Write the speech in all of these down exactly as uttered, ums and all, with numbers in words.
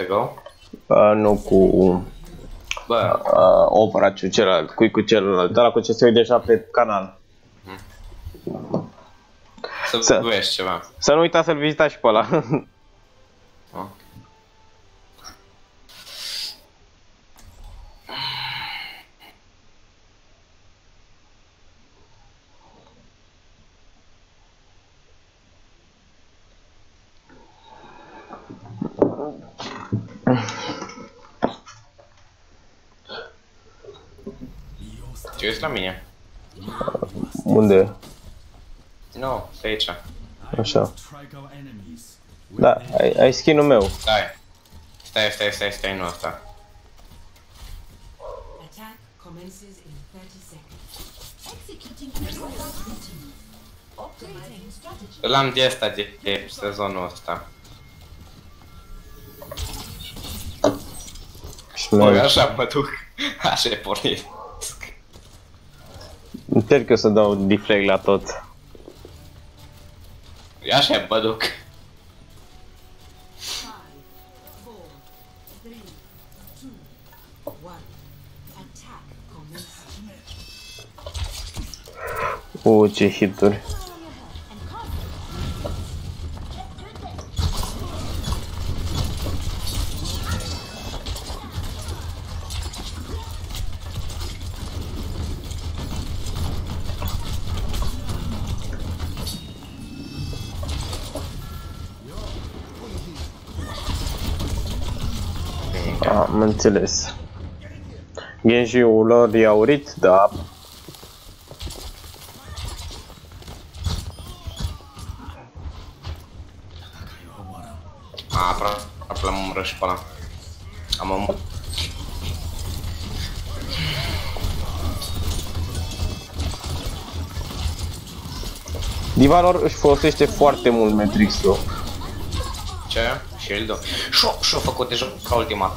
to go? Uh, nu cu... Bă. Uh, Operaciu celălalt, cui cu celălalt, ăla cu ce se uite deja pe canal. Mm. Să, să vezi ceva. Să nu uita să-l vizitați și pe ăla. Oh. Ce ești la mine? Unde? Nu, stai aici. Așa. Da, ai, ai skin-ul meu. Stai. Stai, stai, stai, stai, nu asta. L-am de asta de, de sezonul ăsta. Băi, așa mă duc. Așa e pornit. Încerc eu să dau deflect la tot. Așa mă duc. U, ce hituri. Am înțeles. Genji-ul lor i-a urit, da. A, aproape l-am omorât și pe ăla. Am omorât. Diva lor își folosește foarte mult Matrix-ul. Ce? Shield-ul? Și-o, și-o făcut deja ca ultima.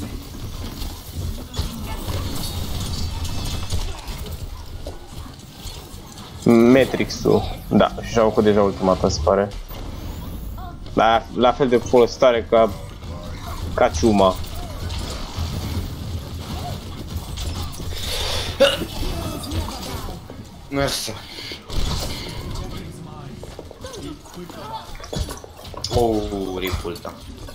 Matrix-ul, da, și-a făcut deja ultimata, se pare. La, la fel de folositoare ca... ca ciuma. Mersi. Oh, ripul ăsta.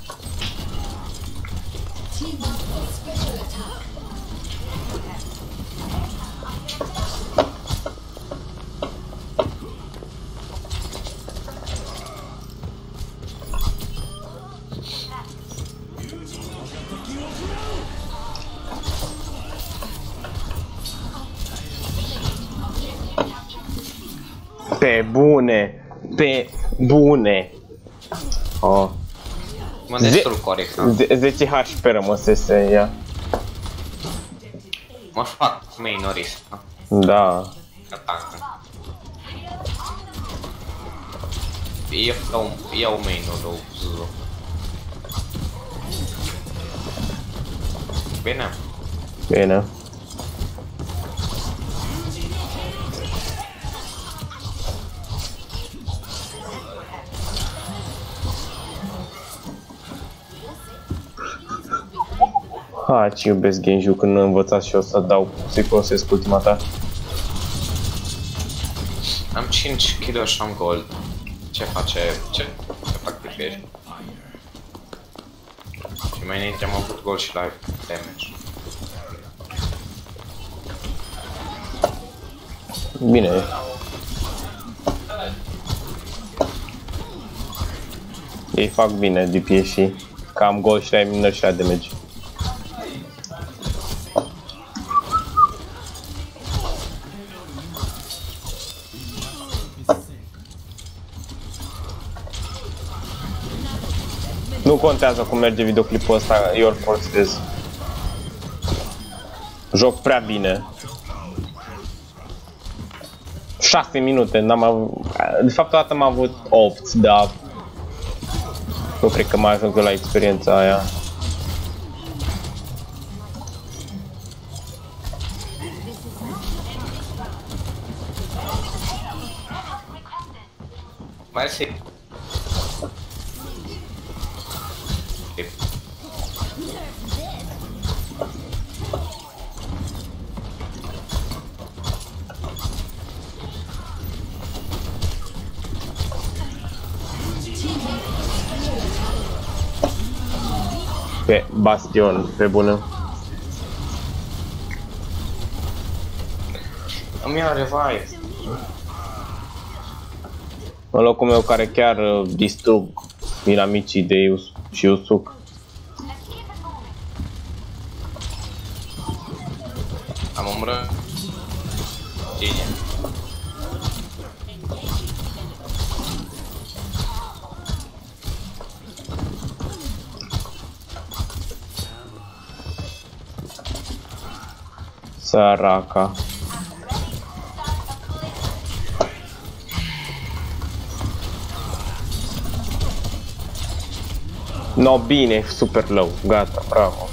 Pe bune, pe bune. Oh. Mă destul corect. zece H P rămăsese ea. Mă fac main Norris. Da. Atacă. Iau, iau main-ul lui Zuzu. Bine. Bine. Ha, ce iubesc Genji-ul când am învățat și eu să dau, să-i folosesc ultima ta. Am cinci kg și am gold. Ce face? Ce, ce fac diferit? Și mai înainte am avut gold și la damage. Bine. Ei fac bine D P S și că am gold și la miner și la damage. Nu contează cum merge videoclipul ăsta, eu îl forțez. Joc prea bine. șase minute, n-am avut... De fapt, o dată am avut opt, dar... Nu cred că mai ajung la experiența aia. Mersi. Pe bastion, pe bună. Îmi ia revive. În locul meu care chiar uh, distrug inamicii de Yus și Yusuke. Am omorât. Bine. Săraca. No, bine, super low, gata, bravo.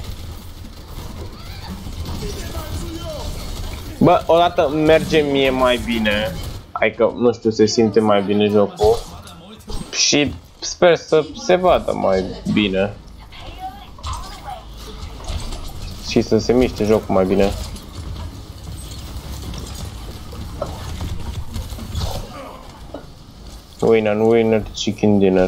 Bă, odată merge mie mai bine, adică, nu știu, se simte mai bine jocul și sper să se vadă mai bine și să se miște jocul mai bine. Winner, winner, chicken dinner.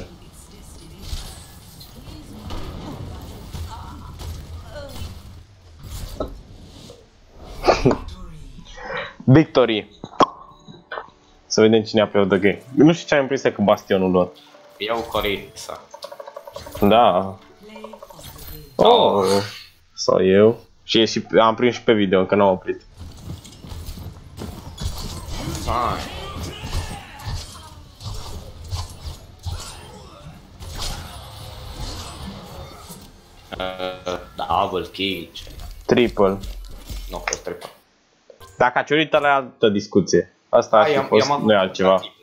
Victory. Să vedem cine a pe the game. Nu știu ce am impresia că bastionul lor. Iau Corița. Da. Oh. Sau eu. Și, e și am prins și pe video, încă n-am oprit. Hai. Uh, double kill. Triple. Nu, fost triple. Dacă a ciurit, are altă discuție. Asta ar fi fost, nu e altceva.